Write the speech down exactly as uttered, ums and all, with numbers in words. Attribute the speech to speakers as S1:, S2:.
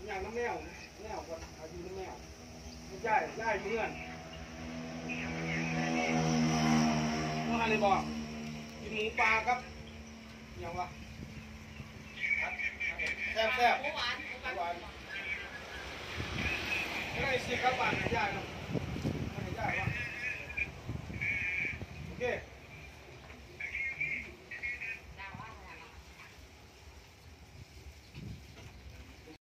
S1: อย่างน้ำแมวแมวคนอายุน้ำแมวไม่ใช่ใช่เพื่อนเมื่อไหร่บอกกินหมูปลาครับอย่างวะแซ่บแซ่บหวานหวานไม่ได้สิครับบ้านใหญ่เนาะ